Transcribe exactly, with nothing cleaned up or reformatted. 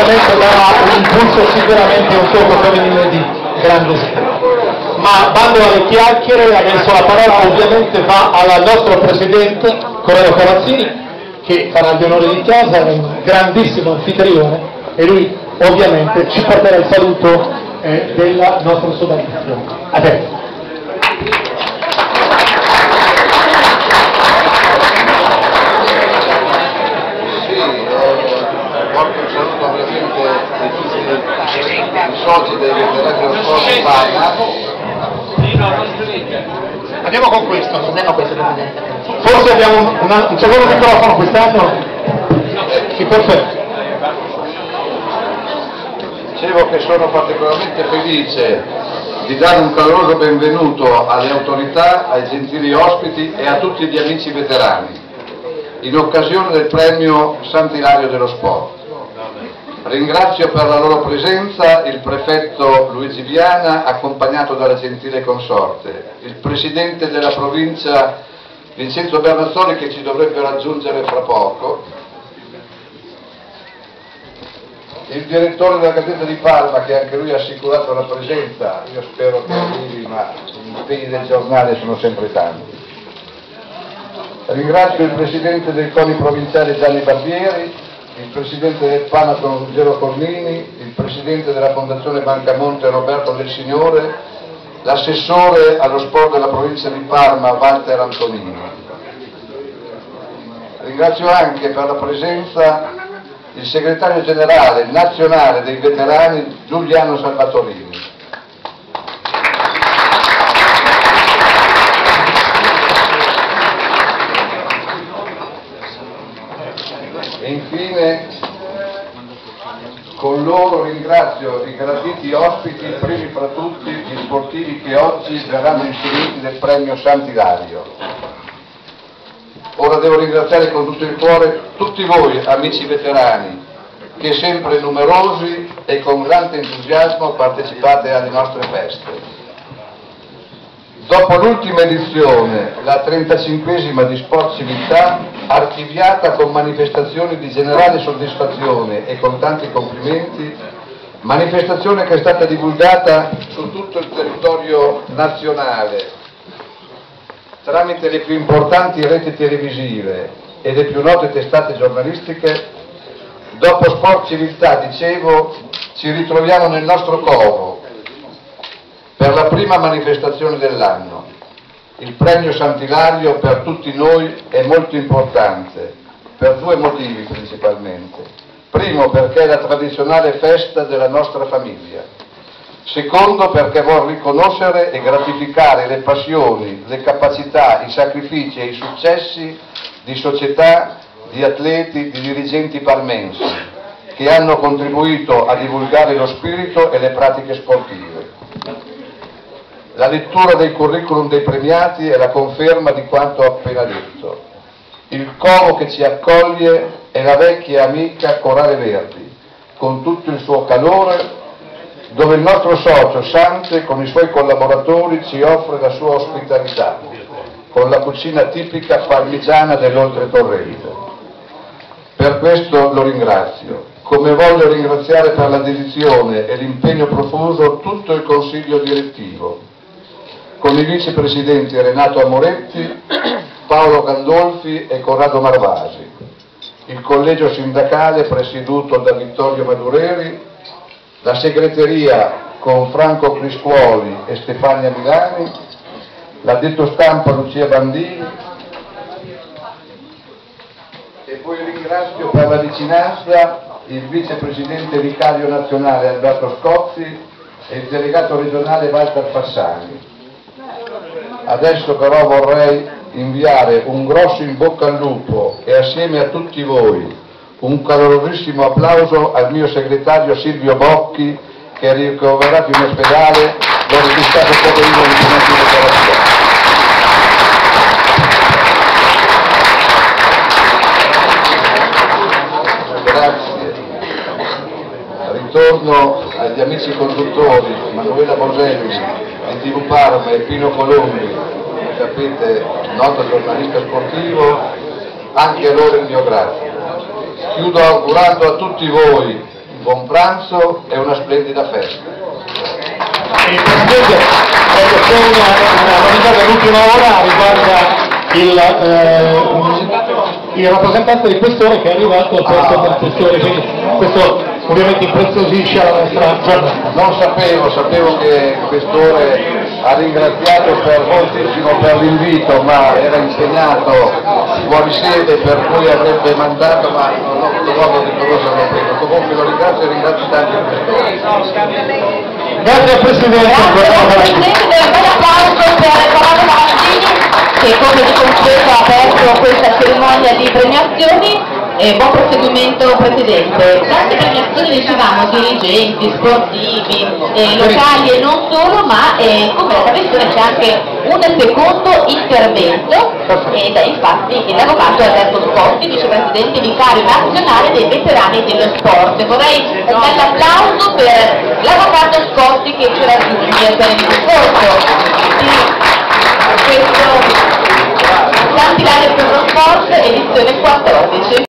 ovviamente darà un impulso sicuramente un gioco femminile di grande spirito. Ma bando alle chiacchiere, adesso la parola ovviamente va al nostro presidente Corrado Cavazzini, che farà gli onori di casa, è un grandissimo anfitrione e lui ovviamente ci porterà il saluto eh, della nostra sodalizzazione. A te. Porto un saluto ovviamente di tutti i soci dei veterani dello sport di Parma. Andiamo con questo, andiamo questo Presidente. Forse abbiamo una, un secondo microfono quest'anno? Sì, perfetto. Dicevo che sono particolarmente felice di dare un caloroso benvenuto alle autorità, ai gentili ospiti e a tutti gli amici veterani in occasione del premio Sant'Ilario dello Sport. Ringrazio per la loro presenza il prefetto Luigi Viana, accompagnato dalla gentile consorte, il presidente della provincia Vincenzo Bernazzoli, che ci dovrebbe raggiungere fra poco, il direttore della Gazzetta di Parma, che anche lui ha assicurato la presenza. Io spero che arrivi, ma gli impegni del giornale sono sempre tanti. Ringrazio il presidente del CONI provinciale Gianni Barbieri, il presidente del Panaton Ruggero Cornini, il presidente della Fondazione Bancamonte Roberto Del Signore, l'assessore allo sport della provincia di Parma Walter Antonini. Ringrazio anche per la presenza il segretario generale nazionale dei veterani Giuliano Salvatorini. E infine, con loro ringrazio i graditi ospiti, primi fra tutti gli sportivi che oggi verranno insigniti del premio Sant'Ilario. Ora devo ringraziare con tutto il cuore tutti voi, amici veterani, che sempre numerosi e con grande entusiasmo partecipate alle nostre feste. Dopo l'ultima edizione, la trentacinquesima di Sport Civiltà, archiviata con manifestazioni di generale soddisfazione e con tanti complimenti, manifestazione che è stata divulgata su tutto il territorio nazionale tramite le più importanti reti televisive e le più note testate giornalistiche. Dopo Sport Civiltà, dicevo, ci ritroviamo nel nostro covo per la prima manifestazione dell'anno. Il premio Sant'Ilario per tutti noi è molto importante, per due motivi principalmente. Primo, perché è la tradizionale festa della nostra famiglia. Secondo, perché vuol riconoscere e gratificare le passioni, le capacità, i sacrifici e i successi di società, di atleti, di dirigenti parmensi, che hanno contribuito a divulgare lo spirito e le pratiche sportive. La lettura del curriculum dei premiati è la conferma di quanto ho appena detto. Il covo che ci accoglie è la vecchia amica Corale Verdi, con tutto il suo calore, dove il nostro socio Sante con i suoi collaboratori ci offre la sua ospitalità, con la cucina tipica parmigiana dell'Oltretorrente. Per questo lo ringrazio, come voglio ringraziare per la dedizione e l'impegno profuso tutto il Consiglio direttivo, con i vicepresidenti Renato Amoretti, Paolo Gandolfi e Corrado Marvasi, il collegio sindacale presieduto da Vittorio Madureri, la segreteria con Franco Criscuoli e Stefania Milani, l'addetto stampa Lucia Bandini, e poi ringrazio per la vicinanza il vicepresidente vicario nazionale Alberto Scozzi e il delegato regionale Walter Fassani. Adesso però vorrei inviare un grosso in bocca al lupo e assieme a tutti voi un calorosissimo applauso al mio segretario Silvio Bocchi, che è ricoverato in ospedale dove è stato poverino l'impianto di operazione. Grazie. Ritorno agli amici conduttori Manuela Boselli di tivù Parma e Pino Colombi, sapete, noto giornalista sportivo, anche a loro il mio grazie. Chiudo augurando a tutti voi buon pranzo e una splendida festa. Il Presidente, eh, c'è una, una novità dell'ultima ora, riguarda il, eh, il rappresentante del Questore che è arrivato al posto del Questore, quindi questo ovviamente impreziosisce la nostra giornata. Non sapevo, sapevo che il Questore ha ringraziato per moltissimo per l'invito, ma era impegnato fuori sede per cui avrebbe mandato, ma non ho avuto modo di conoscerlo prima. Comunque lo ringrazio e ringrazio tanto il Questore. Grazie Presidente. Grazie Presidente, un bel applauso per Corrado Cavazzini che come di consueto ha aperto questa cerimonia di premiazioni. E buon proseguimento Presidente. Tante premiazioni dicevamo dirigenti, sportivi, eh, locali e non solo, ma eh, come la visione c'è anche un secondo intervento ed è infatti l'avvocato Alberto Scotti, vicepresidente vicario nazionale dei veterani dello sport. Vorrei un bel applauso per l'avvocato Scotti che ci raggiunge per il discorso di questo